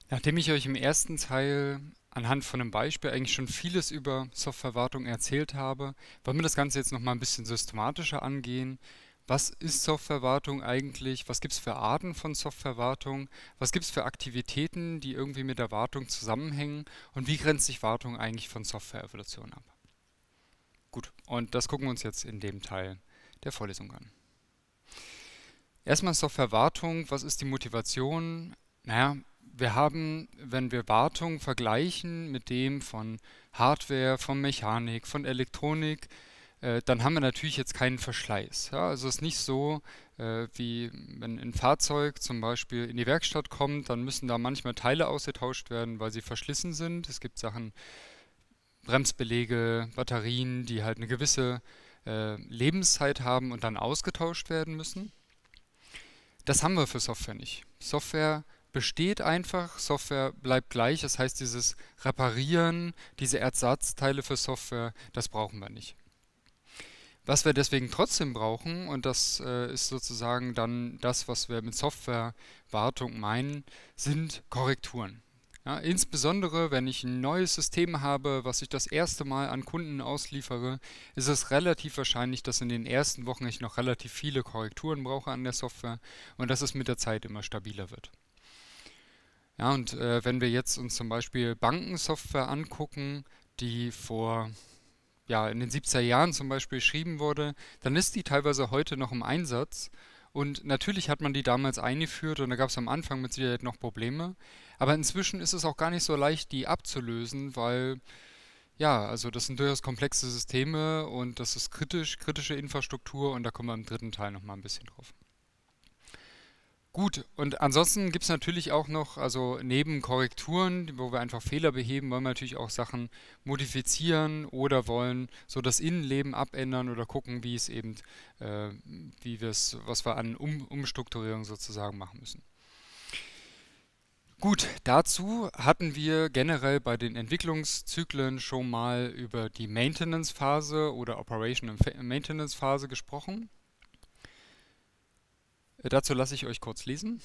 Nachdem ich euch im ersten Teil anhand von einem Beispiel eigentlich schon vieles über Softwarewartung erzählt habe, wollen wir das Ganze jetzt nochmal ein bisschen systematischer angehen. Was ist Softwarewartung eigentlich? Was gibt es für Arten von Softwarewartung? Was gibt es für Aktivitäten, die irgendwie mit der Wartung zusammenhängen? Und wie grenzt sich Wartung eigentlich von Software-Evolution ab? Gut, und das gucken wir uns jetzt in dem Teil der Vorlesung an. Erstmal Softwarewartung. Was ist die Motivation? Naja, wir haben, wenn wir Wartung vergleichen mit dem von Hardware, von Mechanik, von Elektronik, dann haben wir natürlich jetzt keinen Verschleiß. Ja? Also es ist nicht so, wie wenn ein Fahrzeug zum Beispiel in die Werkstatt kommt, dann müssen da manchmal Teile ausgetauscht werden, weil sie verschlissen sind. Es gibt Sachen, Bremsbeläge, Batterien, die halt eine gewisse Lebenszeit haben und dann ausgetauscht werden müssen. Das haben wir für Software nicht. Software besteht einfach, Software bleibt gleich. Das heißt, dieses Reparieren, diese Ersatzteile für Software, das brauchen wir nicht. Was wir deswegen trotzdem brauchen, und das ist sozusagen dann das, was wir mit Softwarewartung meinen, sind Korrekturen. Ja, insbesondere, wenn ich ein neues System habe, was ich das erste Mal an Kunden ausliefere, ist es relativ wahrscheinlich, dass in den ersten Wochen ich noch relativ viele Korrekturen brauche an der Software und dass es mit der Zeit immer stabiler wird. Ja, und wenn wir jetzt uns zum Beispiel Bankensoftware angucken, die in den 70er Jahren zum Beispiel geschrieben wurde, dann ist die teilweise heute noch im Einsatz. Und natürlich hat man die damals eingeführt und da gab es am Anfang mit Sicherheit noch Probleme. Aber inzwischen ist es auch gar nicht so leicht, die abzulösen, weil, ja, also das sind durchaus komplexe Systeme und das ist kritische Infrastruktur und da kommen wir im dritten Teil nochmal ein bisschen drauf. Gut, und ansonsten gibt es natürlich auch noch, also neben Korrekturen, wo wir einfach Fehler beheben, wollen wir natürlich auch Sachen modifizieren oder wollen so das Innenleben abändern oder gucken, wie es eben, äh, was wir an Umstrukturierung sozusagen machen müssen. Gut, dazu hatten wir generell bei den Entwicklungszyklen schon mal über die Maintenance-Phase oder Operation- und Maintenance-Phase gesprochen. Dazu lasse ich euch kurz lesen.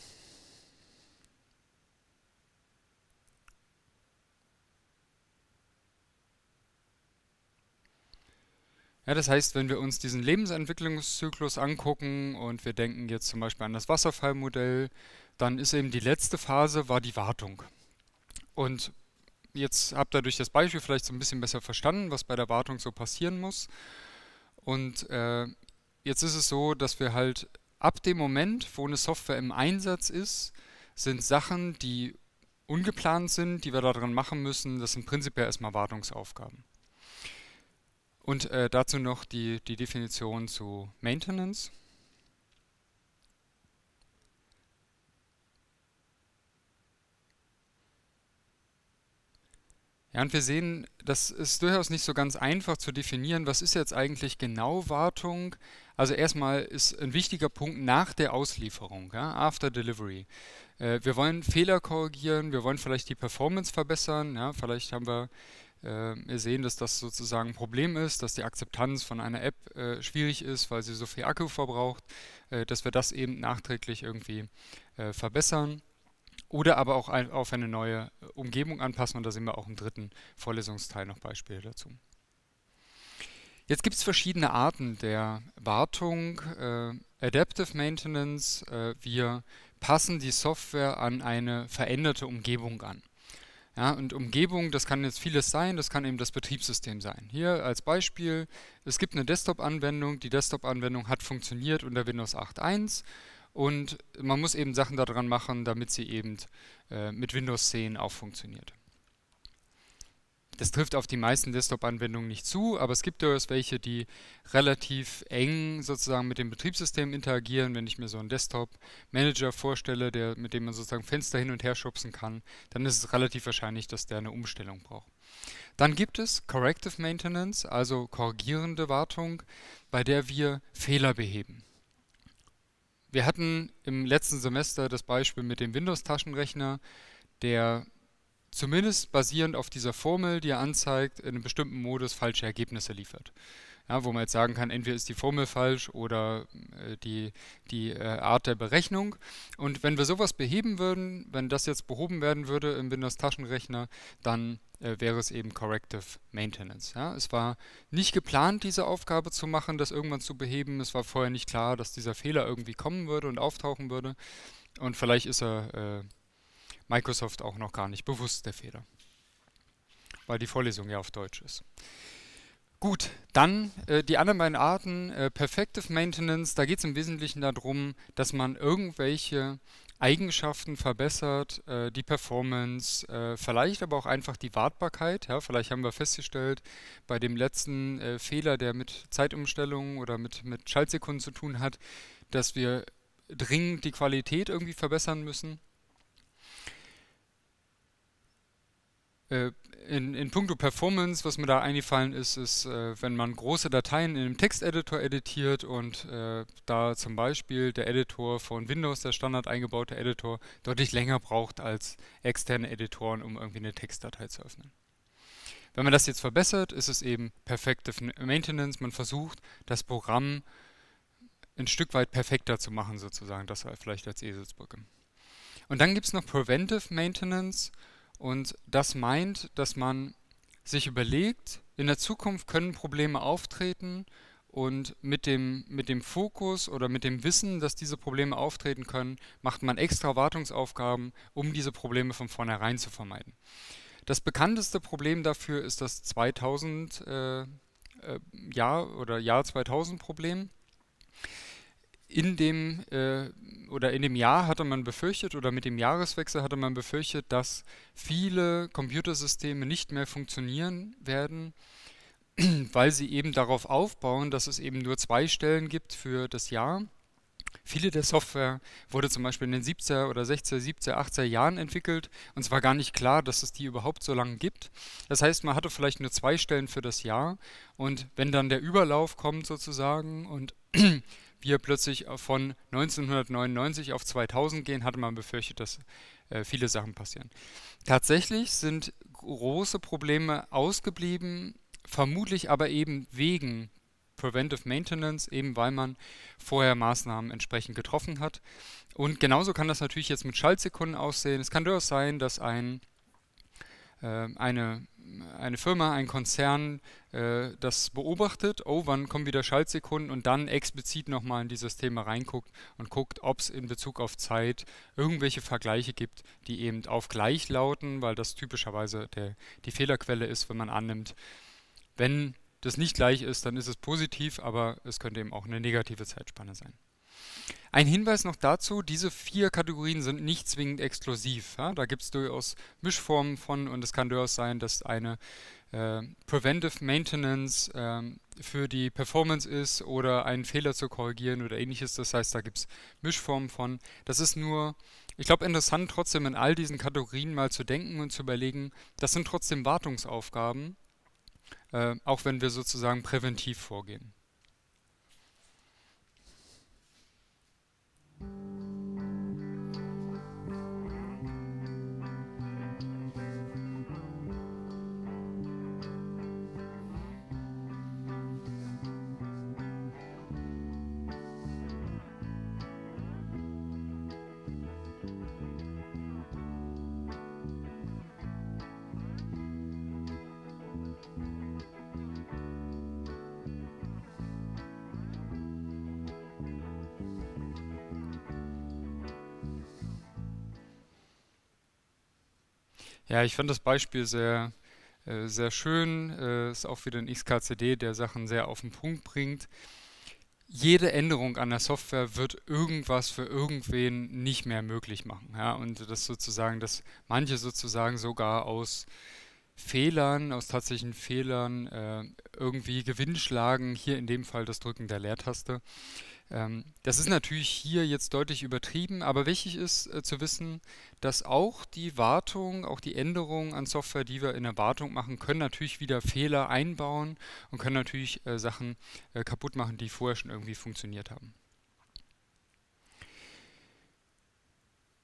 Ja, das heißt, wenn wir uns diesen Lebensentwicklungszyklus angucken und wir denken jetzt zum Beispiel an das Wasserfallmodell, dann ist eben die letzte Phase war die Wartung. Und jetzt habt ihr durch das Beispiel vielleicht so ein bisschen besser verstanden, was bei der Wartung so passieren muss. Und jetzt ist es so, dass wir halt ab dem Moment, wo eine Software im Einsatz ist, sind Sachen, die ungeplant sind, die wir daran machen müssen, das sind prinzipiell erstmal Wartungsaufgaben. Und dazu noch die Definition zu Maintenance. Ja, und wir sehen, das ist durchaus nicht so ganz einfach zu definieren, was ist jetzt eigentlich genau Wartung. Also erstmal ist ein wichtiger Punkt nach der Auslieferung, ja, after delivery. Wir wollen Fehler korrigieren, wir wollen vielleicht die Performance verbessern, ja, vielleicht haben wir sehen, dass das sozusagen ein Problem ist, dass die Akzeptanz von einer App schwierig ist, weil sie so viel Akku verbraucht, dass wir das eben nachträglich irgendwie verbessern. Oder aber auch auf eine neue Umgebung anpassen und da sehen wir auch im dritten Vorlesungsteil noch Beispiele dazu. Jetzt gibt es verschiedene Arten der Wartung. Adaptive Maintenance, wir passen die Software an eine veränderte Umgebung an. Ja, und Umgebung, das kann jetzt vieles sein, das kann eben das Betriebssystem sein. Hier als Beispiel, es gibt eine Desktop-Anwendung, die Desktop-Anwendung hat funktioniert unter Windows 8.1 und man muss eben Sachen daran machen, damit sie eben mit Windows 10 auch funktioniert. Das trifft auf die meisten Desktop-Anwendungen nicht zu, aber es gibt durchaus welche, die relativ eng sozusagen mit dem Betriebssystem interagieren. Wenn ich mir so einen Desktop-Manager vorstelle, mit dem man sozusagen Fenster hin und her schubsen kann, dann ist es relativ wahrscheinlich, dass der eine Umstellung braucht. Dann gibt es Corrective Maintenance, also korrigierende Wartung, bei der wir Fehler beheben. Wir hatten im letzten Semester das Beispiel mit dem Windows-Taschenrechner, der zumindest basierend auf dieser Formel, die er anzeigt, in einem bestimmten Modus falsche Ergebnisse liefert. Ja, wo man jetzt sagen kann, entweder ist die Formel falsch oder die Art der Berechnung. Und wenn wir sowas beheben würden, wenn das jetzt behoben werden würde im Windows Taschenrechner, dann wäre es eben Corrective Maintenance. Ja. Es war nicht geplant, diese Aufgabe zu machen, das irgendwann zu beheben. Es war vorher nicht klar, dass dieser Fehler irgendwie kommen würde und auftauchen würde. Und vielleicht ist er Microsoft auch noch gar nicht bewusst, der Fehler, weil die Vorlesung ja auf Deutsch ist. Gut, dann die anderen beiden Arten, Perfective Maintenance, da geht es im Wesentlichen darum, dass man irgendwelche Eigenschaften verbessert, die Performance, vielleicht aber auch einfach die Wartbarkeit. Ja, vielleicht haben wir festgestellt, bei dem letzten Fehler, der mit Zeitumstellungen oder mit Schaltsekunden zu tun hat, dass wir dringend die Qualität irgendwie verbessern müssen. Äh, in puncto Performance, was mir da eingefallen ist, wenn man große Dateien in einem Texteditor editiert und da zum Beispiel der Editor von Windows, der standard eingebaute Editor, deutlich länger braucht als externe Editoren, um irgendwie eine Textdatei zu öffnen. Wenn man das jetzt verbessert, ist es eben Perfective Maintenance. Man versucht, das Programm ein Stück weit perfekter zu machen, sozusagen. Das vielleicht als Eselsbrücke. Und dann gibt es noch Preventive Maintenance. Und das meint, dass man sich überlegt, in der Zukunft können Probleme auftreten und mit dem Fokus oder mit dem Wissen, dass diese Probleme auftreten können, macht man extra Wartungsaufgaben, um diese Probleme von vornherein zu vermeiden. Das bekannteste Problem dafür ist das 2000 Jahr oder Jahr 2000 Problem. In dem Jahr hatte man befürchtet oder mit dem Jahreswechsel hatte man befürchtet, dass viele Computersysteme nicht mehr funktionieren werden, weil sie eben darauf aufbauen, dass es eben nur 2 Stellen gibt für das Jahr. Viele der Software wurde zum Beispiel in den 70er oder 60er, 70er, 80er Jahren entwickelt und es war gar nicht klar, dass es die überhaupt so lange gibt. Das heißt, man hatte vielleicht nur 2 Stellen für das Jahr und wenn dann der Überlauf kommt sozusagen und wir plötzlich von 1999 auf 2000 gehen, hatte man befürchtet, dass viele Sachen passieren. Tatsächlich sind große Probleme ausgeblieben, vermutlich aber eben wegen Preventive Maintenance, eben weil man vorher Maßnahmen entsprechend getroffen hat. Und genauso kann das natürlich jetzt mit Schaltsekunden aussehen. Es kann durchaus sein, dass eine Firma, ein Konzern das beobachtet, oh, wann kommen wieder Schaltsekunden und dann explizit nochmal in die Systeme reinguckt und guckt, ob es in Bezug auf Zeit irgendwelche Vergleiche gibt, die eben auf gleich lauten, weil das typischerweise die Fehlerquelle ist, wenn man annimmt, wenn das nicht gleich ist, dann ist es positiv, aber es könnte eben auch eine negative Zeitspanne sein. Ein Hinweis noch dazu, diese 4 Kategorien sind nicht zwingend exklusiv. Ja? Da gibt es durchaus Mischformen von und es kann durchaus sein, dass eine Preventive Maintenance für die Performance ist oder einen Fehler zu korrigieren oder ähnliches. Das heißt, da gibt es Mischformen von. Das ist nur, ich glaube, interessant trotzdem in all diesen Kategorien mal zu denken und zu überlegen, das sind trotzdem Wartungsaufgaben, auch wenn wir sozusagen präventiv vorgehen. Ja, ich fand das Beispiel sehr schön. Ist auch wieder ein XKCD, der Sachen sehr auf den Punkt bringt. Jede Änderung an der Software wird irgendwas für irgendwen nicht mehr möglich machen. Ja? Und das sozusagen, dass manche sozusagen sogar aus Fehlern, aus tatsächlichen Fehlern irgendwie Gewinn schlagen. Hier in dem Fall das Drücken der Leertaste. Das ist natürlich hier jetzt deutlich übertrieben, aber wichtig ist zu wissen, dass auch die Wartung, auch die Änderungen an Software, die wir in der Wartung machen, können natürlich wieder Fehler einbauen und können natürlich Sachen kaputt machen, die vorher schon irgendwie funktioniert haben.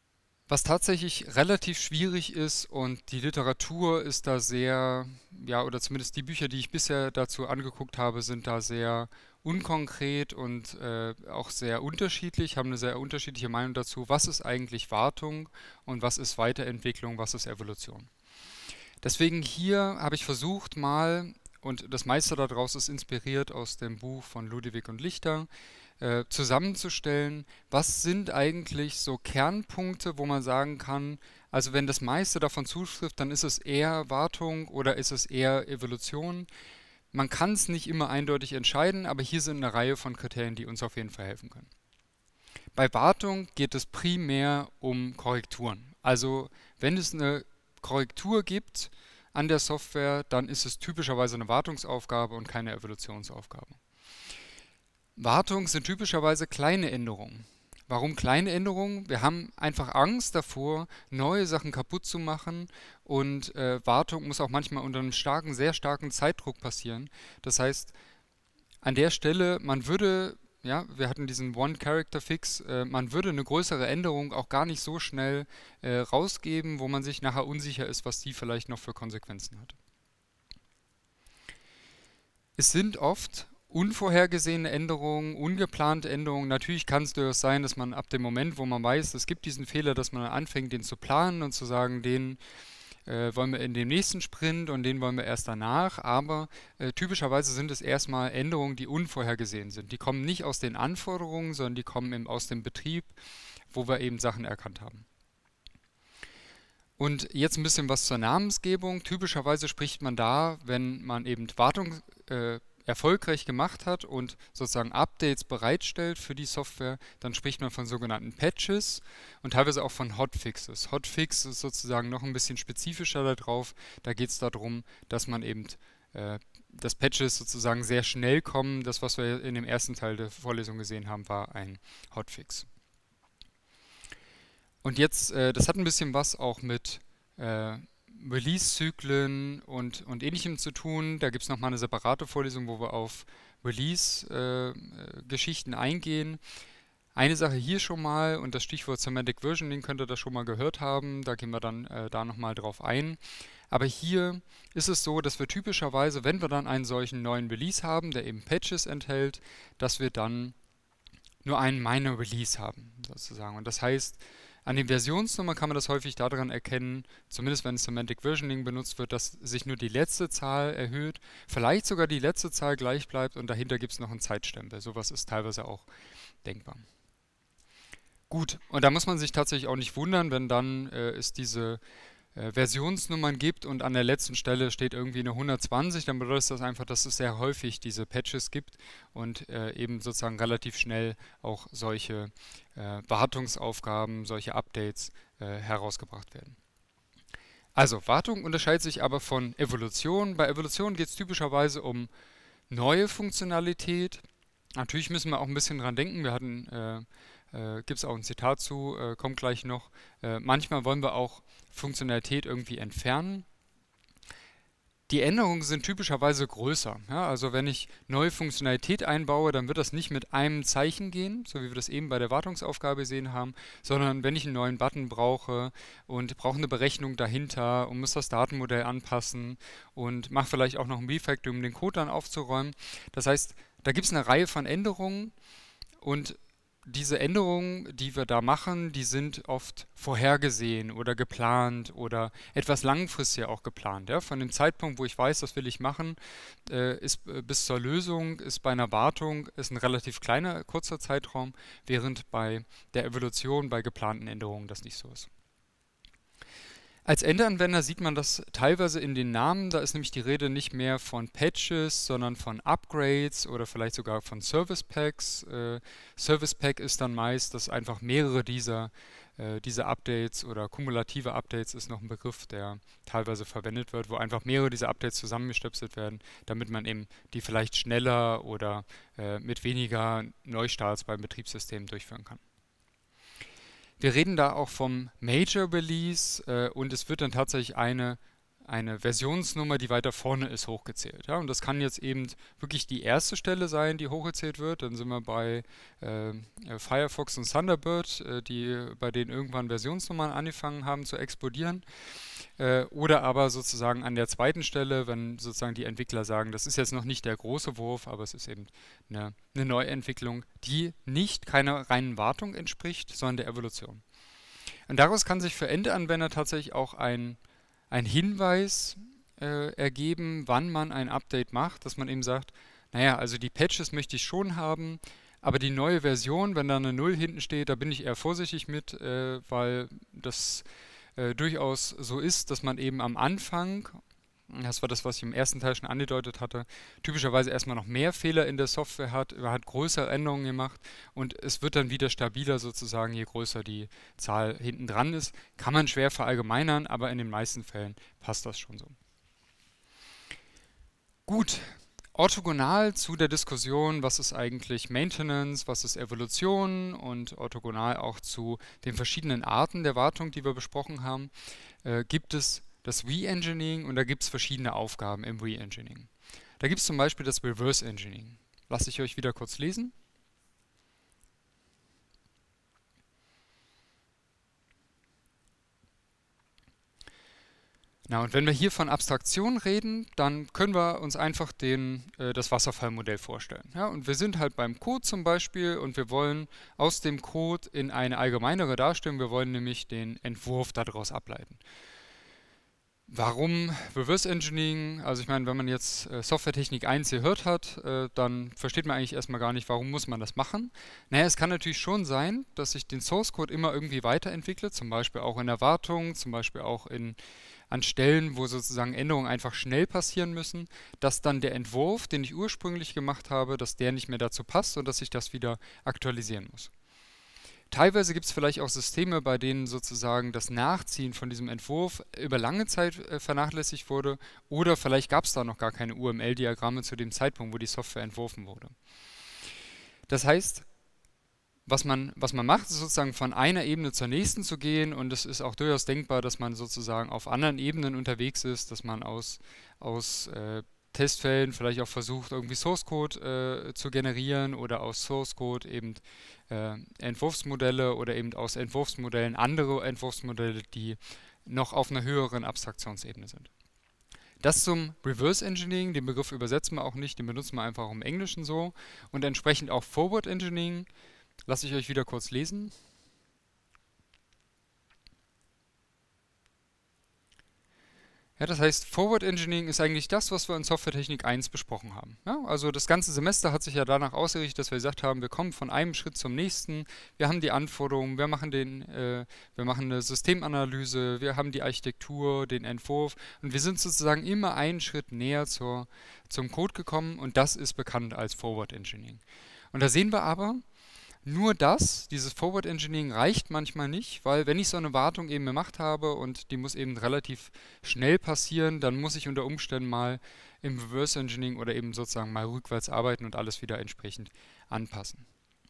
Was tatsächlich relativ schwierig ist und die Literatur ist da sehr, ja, oder zumindest die Bücher, die ich bisher dazu angeguckt habe, sind da sehr unkonkret und auch sehr unterschiedlich, haben eine sehr unterschiedliche Meinung dazu, was ist eigentlich Wartung und was ist Weiterentwicklung, was ist Evolution. Deswegen hier habe ich versucht mal, und das meiste daraus ist inspiriert aus dem Buch von Ludewig und Lichter, zusammenzustellen, was sind eigentlich so Kernpunkte, wo man sagen kann, also wenn das meiste davon zutrifft, dann ist es eher Wartung oder ist es eher Evolution. Man kann es nicht immer eindeutig entscheiden, aber hier sind eine Reihe von Kriterien, die uns auf jeden Fall helfen können. Bei Wartung geht es primär um Korrekturen. Also wenn es eine Korrektur gibt an der Software, dann ist es typischerweise eine Wartungsaufgabe und keine Evolutionsaufgabe. Wartung sind typischerweise kleine Änderungen. Warum kleine Änderungen? Wir haben einfach Angst davor, neue Sachen kaputt zu machen und Wartung muss auch manchmal unter einem starken, sehr starken Zeitdruck passieren. Das heißt, an der Stelle, man würde, ja, wir hatten diesen One-Character-Fix, man würde eine größere Änderung auch gar nicht so schnell rausgeben, wo man sich nachher unsicher ist, was die vielleicht noch für Konsequenzen hat. Es sind oft unvorhergesehene Änderungen, ungeplante Änderungen. Natürlich kann es durchaus sein, dass man ab dem Moment, wo man weiß, es gibt diesen Fehler, dass man anfängt, den zu planen und zu sagen, den wollen wir in dem nächsten Sprint und den wollen wir erst danach. Aber typischerweise sind es erstmal Änderungen, die unvorhergesehen sind. Die kommen nicht aus den Anforderungen, sondern die kommen eben aus dem Betrieb, wo wir eben Sachen erkannt haben. Und jetzt ein bisschen was zur Namensgebung. Typischerweise spricht man da, wenn man eben Wartung erfolgreich gemacht hat und sozusagen Updates bereitstellt für die Software, dann spricht man von sogenannten Patches und teilweise auch von Hotfixes. Hotfix ist sozusagen noch ein bisschen spezifischer darauf. Da geht es darum, dass man eben dass Patches sozusagen sehr schnell kommen. Das, was wir in dem ersten Teil der Vorlesung gesehen haben, war ein Hotfix. Und jetzt, das hat ein bisschen was auch mit Release-Zyklen und Ähnlichem zu tun. Da gibt es nochmal eine separate Vorlesung, wo wir auf Release-Geschichten eingehen. Eine Sache hier schon mal, und das Stichwort Semantic Versioning könnt ihr das schon mal gehört haben, da gehen wir dann da nochmal drauf ein. Aber hier ist es so, dass wir typischerweise, wenn wir dann einen solchen neuen Release haben, der eben Patches enthält, dass wir dann nur einen Minor Release haben, sozusagen. Und das heißt, an den Versionsnummern kann man das häufig daran erkennen, zumindest wenn Semantic Versioning benutzt wird, dass sich nur die letzte Zahl erhöht, vielleicht sogar die letzte Zahl gleich bleibt und dahinter gibt es noch einen Zeitstempel. Sowas ist teilweise auch denkbar. Gut, und da muss man sich tatsächlich auch nicht wundern, wenn dann es diese Versionsnummern gibt und an der letzten Stelle steht irgendwie eine 120, dann bedeutet das einfach, dass es sehr häufig diese Patches gibt und eben sozusagen relativ schnell auch solche Wartungsaufgaben, solche Updates herausgebracht werden. Also, Wartung unterscheidet sich aber von Evolution. Bei Evolution geht es typischerweise um neue Funktionalität. Natürlich müssen wir auch ein bisschen dran denken. Wir hatten gibt es auch ein Zitat zu, kommt gleich noch. Manchmal wollen wir auch Funktionalität irgendwie entfernen. Die Änderungen sind typischerweise größer. Ja, also wenn ich neue Funktionalität einbaue, dann wird das nicht mit einem Zeichen gehen, so wie wir das eben bei der Wartungsaufgabe gesehen haben, sondern wenn ich einen neuen Button brauche und brauche eine Berechnung dahinter und muss das Datenmodell anpassen und mache vielleicht auch noch ein Refactor, um den Code dann aufzuräumen. Das heißt, da gibt es eine Reihe von Änderungen und diese Änderungen, die wir da machen, die sind oft vorhergesehen oder geplant oder etwas langfristig auch geplant. Ja? Von dem Zeitpunkt, wo ich weiß, das will ich machen, ist bis zur Lösung, ist bei einer Wartung ist ein relativ kleiner, kurzer Zeitraum, während bei der Evolution, bei geplanten Änderungen das nicht so ist. Als Endanwender sieht man das teilweise in den Namen, da ist nämlich die Rede nicht mehr von Patches, sondern von Upgrades oder vielleicht sogar von Service Packs. Service Pack ist dann meist, dass einfach mehrere dieser Updates oder kumulative Updates ist noch ein Begriff, der teilweise verwendet wird, wo einfach mehrere dieser Updates zusammengestöpselt werden, damit man eben die vielleicht schneller oder mit weniger Neustarts beim Betriebssystem durchführen kann. Wir reden da auch vom Major Release und es wird dann tatsächlich eine eine Versionsnummer, die weiter vorne ist, hochgezählt. Ja? Und das kann jetzt eben wirklich die erste Stelle sein, die hochgezählt wird. Dann sind wir bei Firefox und Thunderbird, bei denen irgendwann Versionsnummern angefangen haben zu explodieren. Oder aber sozusagen an der zweiten Stelle, wenn sozusagen die Entwickler sagen, das ist jetzt noch nicht der große Wurf, aber es ist eben eine Neuentwicklung, die nicht keiner reinen Wartung entspricht, sondern der Evolution. Und daraus kann sich für Endanwender tatsächlich auch ein Hinweis ergeben, wann man ein Update macht, dass man eben sagt, naja, also die Patches möchte ich schon haben, aber die neue Version, wenn da eine Null hinten steht, da bin ich eher vorsichtig mit, weil das durchaus so ist, dass man eben am Anfang, das war das, was ich im ersten Teil schon angedeutet hatte, typischerweise erstmal noch mehr Fehler in der Software hat, man hat größere Änderungen gemacht und es wird dann wieder stabiler sozusagen, je größer die Zahl hinten dran ist. Kann man schwer verallgemeinern, aber in den meisten Fällen passt das schon so. Gut, orthogonal zu der Diskussion, was ist eigentlich Maintenance, was ist Evolution und orthogonal auch zu den verschiedenen Arten der Wartung, die wir besprochen haben, gibt es das Re-Engineering und da gibt es verschiedene Aufgaben im Re-Engineering. Da gibt es zum Beispiel das Reverse Engineering. Lasse ich euch wieder kurz lesen. Na, und wenn wir hier von Abstraktion reden, dann können wir uns einfach das Wasserfallmodell vorstellen. Ja, und wir sind halt beim Code zum Beispiel und wir wollen aus dem Code in eine allgemeinere Darstellung, wir wollen nämlich den Entwurf daraus ableiten. Warum Reverse Engineering? Also ich meine, wenn man jetzt Softwaretechnik 1 gehört hat, dann versteht man eigentlich erstmal gar nicht, warum muss man das machen. Naja, es kann natürlich schon sein, dass sich den Source Code immer irgendwie weiterentwickelt, zum Beispiel auch in der Wartung, zum Beispiel auch an Stellen, wo sozusagen Änderungen einfach schnell passieren müssen, dass dann der Entwurf, den ich ursprünglich gemacht habe, dass der nicht mehr dazu passt und dass ich das wieder aktualisieren muss. Teilweise gibt es vielleicht auch Systeme, bei denen sozusagen das Nachziehen von diesem Entwurf über lange Zeit vernachlässigt wurde oder vielleicht gab es da noch gar keine UML-Diagramme zu dem Zeitpunkt, wo die Software entworfen wurde. Das heißt, was man macht, ist sozusagen von einer Ebene zur nächsten zu gehen und es ist auch durchaus denkbar, dass man sozusagen auf anderen Ebenen unterwegs ist, dass man aus Testfällen vielleicht auch versucht, irgendwie Source Code zu generieren oder aus Source Code eben Entwurfsmodelle oder eben aus Entwurfsmodellen andere Entwurfsmodelle, die noch auf einer höheren Abstraktionsebene sind. Das zum Reverse Engineering, den Begriff übersetzen wir auch nicht, den benutzen wir einfach im Englischen so und entsprechend auch Forward Engineering. Lasse ich euch wieder kurz lesen. Ja, das heißt, Forward Engineering ist eigentlich das, was wir in Softwaretechnik 1 besprochen haben. Ja, also das ganze Semester hat sich ja danach ausgerichtet, dass wir gesagt haben, wir kommen von einem Schritt zum nächsten, wir haben die Anforderungen, wir machen eine Systemanalyse, wir haben die Architektur, den Entwurf und wir sind sozusagen immer einen Schritt näher zum Code gekommen und das ist bekannt als Forward Engineering. Und da sehen wir aber, nur dieses Forward Engineering reicht manchmal nicht, weil wenn ich so eine Wartung eben gemacht habe und die muss eben relativ schnell passieren, dann muss ich unter Umständen mal im Reverse Engineering oder eben sozusagen mal rückwärts arbeiten und alles wieder entsprechend anpassen.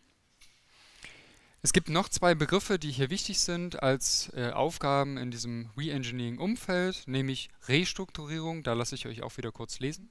Es gibt noch zwei Begriffe, die hier wichtig sind als Aufgaben in diesem Re-Engineering-Umfeld, nämlich Restrukturierung, da lasse ich euch auch wieder kurz lesen.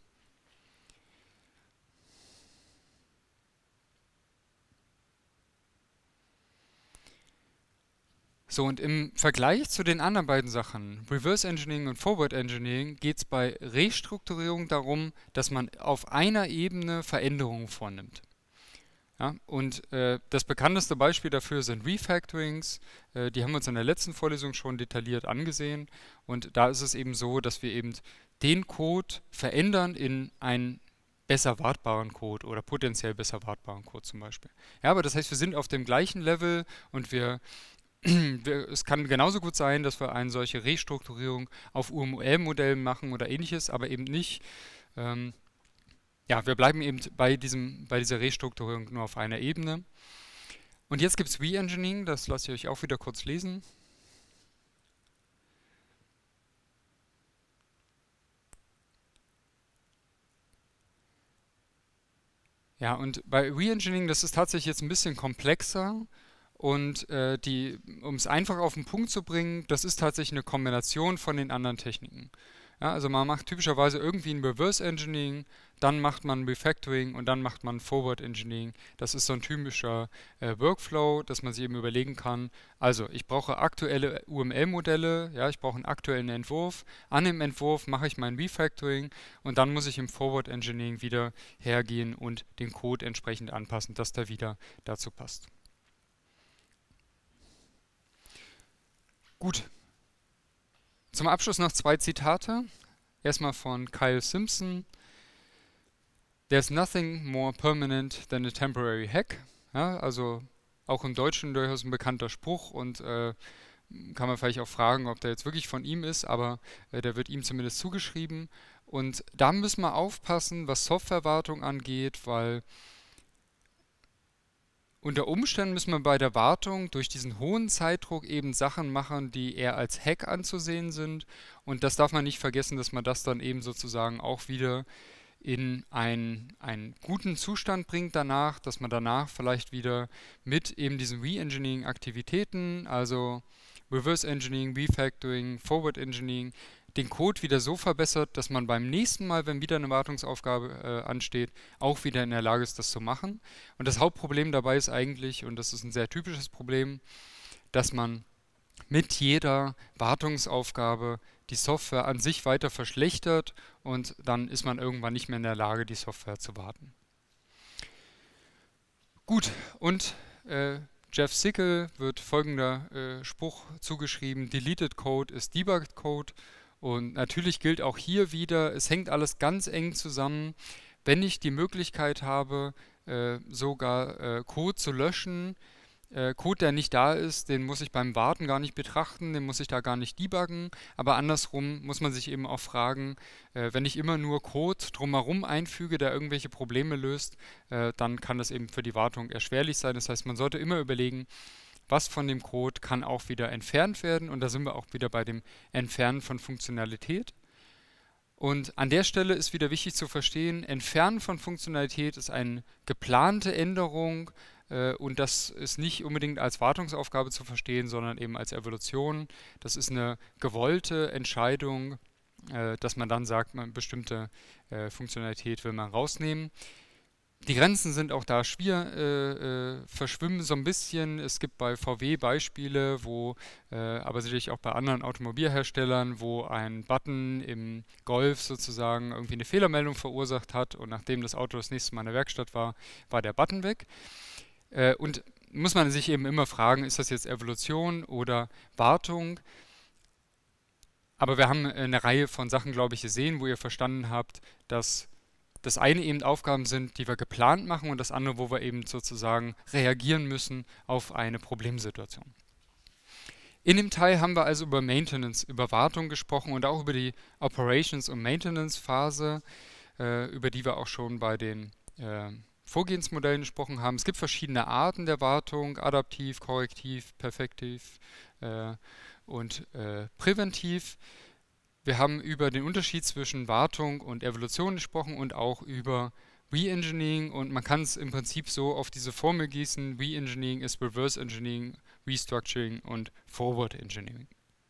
So, und im Vergleich zu den anderen beiden Sachen, Reverse Engineering und Forward Engineering, geht es bei Restrukturierung darum, dass man auf einer Ebene Veränderungen vornimmt. Ja, und das bekannteste Beispiel dafür sind Refactorings. Die haben wir uns in der letzten Vorlesung schon detailliert angesehen. Und da ist es eben so, dass wir eben den Code verändern in einen besser wartbaren Code oder potenziell besser wartbaren Code zum Beispiel. Ja, aber das heißt, wir sind auf dem gleichen Level und es kann genauso gut sein, dass wir eine solche Restrukturierung auf UML-Modellen machen oder ähnliches, aber eben nicht. Ja, wir bleiben eben bei dieser Restrukturierung nur auf einer Ebene. Und jetzt gibt es Re-Engineering, das lasse ich euch auch wieder kurz lesen. Ja, und bei Re-Engineering, das ist tatsächlich jetzt ein bisschen komplexer. Und um es einfach auf den Punkt zu bringen, das ist tatsächlich eine Kombination von den anderen Techniken. Ja, also man macht typischerweise irgendwie ein Reverse Engineering, dann macht man Refactoring und dann macht man Forward Engineering. Das ist so ein typischer Workflow, dass man sich eben überlegen kann, also ich brauche aktuelle UML-Modelle, ja, ich brauche einen aktuellen Entwurf. An dem Entwurf mache ich mein Refactoring und dann muss ich im Forward Engineering wieder hergehen und den Code entsprechend anpassen, dass der wieder dazu passt. Gut, zum Abschluss noch 2 Zitate. Erstmal von Kyle Simpson. There's nothing more permanent than a temporary hack. Ja, also auch im Deutschen durchaus ein bekannter Spruch und kann man vielleicht auch fragen, ob der jetzt wirklich von ihm ist, aber der wird ihm zumindest zugeschrieben. Und da müssen wir aufpassen, was Softwarewartung angeht, weil unter Umständen müssen wir bei der Wartung durch diesen hohen Zeitdruck eben Sachen machen, die eher als Hack anzusehen sind. Und das darf man nicht vergessen, dass man das dann eben sozusagen auch wieder in einen guten Zustand bringt danach, dass man danach vielleicht wieder mit eben diesen Re-Engineering-Aktivitäten, also Reverse Engineering, Refactoring, Forward Engineering, den Code wieder so verbessert, dass man beim nächsten Mal, wenn wieder eine Wartungsaufgabe ansteht, auch wieder in der Lage ist, das zu machen. Und das Hauptproblem dabei ist eigentlich, und das ist ein sehr typisches Problem, dass man mit jeder Wartungsaufgabe die Software an sich weiter verschlechtert und dann ist man irgendwann nicht mehr in der Lage, die Software zu warten. Gut, und Jeff Sickle wird folgender Spruch zugeschrieben: Deleted Code ist Debugged Code. Und natürlich gilt auch hier wieder, es hängt alles ganz eng zusammen. Wenn ich die Möglichkeit habe, sogar Code zu löschen, Code, der nicht da ist, den muss ich beim Warten gar nicht betrachten, den muss ich da gar nicht debuggen. Aber andersrum muss man sich eben auch fragen, wenn ich immer nur Code drumherum einfüge, der irgendwelche Probleme löst, dann kann das eben für die Wartung erschwerlich sein. Das heißt, man sollte immer überlegen, was von dem Code kann auch wieder entfernt werden. Und da sind wir auch wieder bei dem Entfernen von Funktionalität. Und an der Stelle ist wieder wichtig zu verstehen, Entfernen von Funktionalität ist eine geplante Änderung und das ist nicht unbedingt als Wartungsaufgabe zu verstehen, sondern eben als Evolution. Das ist eine gewollte Entscheidung, dass man dann sagt, man bestimmte Funktionalität will man rausnehmen. Die Grenzen sind auch da verschwimmen so ein bisschen. Es gibt bei VW Beispiele, aber sicherlich auch bei anderen Automobilherstellern, wo ein Button im Golf sozusagen irgendwie eine Fehlermeldung verursacht hat und nachdem das Auto das nächste Mal in der Werkstatt war, war der Button weg. Und muss man sich eben immer fragen, ist das jetzt Evolution oder Wartung? Aber wir haben eine Reihe von Sachen, glaube ich, gesehen, wo ihr verstanden habt, dass das eine eben Aufgaben sind, die wir geplant machen und das andere, wo wir eben sozusagen reagieren müssen auf eine Problemsituation. In dem Teil haben wir also über Maintenance, über Wartung gesprochen und auch über die Operations- und Maintenance-Phase, über die wir auch schon bei den Vorgehensmodellen gesprochen haben. Es gibt verschiedene Arten der Wartung: adaptiv, korrektiv, perfektiv und präventiv. Wir haben über den Unterschied zwischen Wartung und Evolution gesprochen und auch über Re-Engineering und man kann es im Prinzip so auf diese Formel gießen: Re-Engineering ist Reverse Engineering, Restructuring und Forward Engineering.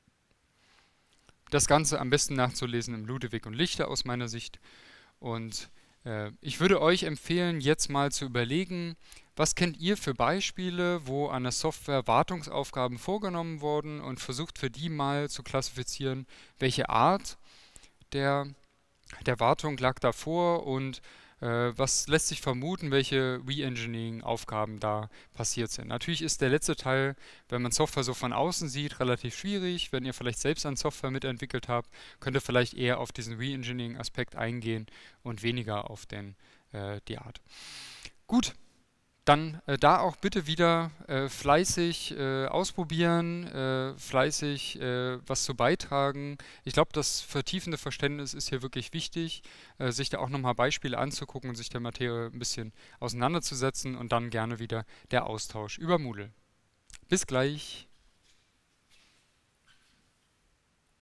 Das Ganze am besten nachzulesen im Ludewig und Lichter aus meiner Sicht. Und ich würde euch empfehlen, jetzt mal zu überlegen, was kennt ihr für Beispiele, wo an der Software Wartungsaufgaben vorgenommen wurden und versucht für die mal zu klassifizieren, welche Art der Wartung lag davor und was lässt sich vermuten, welche Re-Engineering-Aufgaben da passiert sind. Natürlich ist der letzte Teil, wenn man Software so von außen sieht, relativ schwierig. Wenn ihr vielleicht selbst an Software mitentwickelt habt, könnt ihr vielleicht eher auf diesen Re-Engineering-Aspekt eingehen und weniger auf die Art. Gut. Dann da auch bitte wieder fleißig ausprobieren, fleißig was zu beitragen. Ich glaube, das vertiefende Verständnis ist hier wirklich wichtig, sich da auch nochmal Beispiele anzugucken und sich der Materie ein bisschen auseinanderzusetzen und dann gerne wieder der Austausch über Moodle. Bis gleich.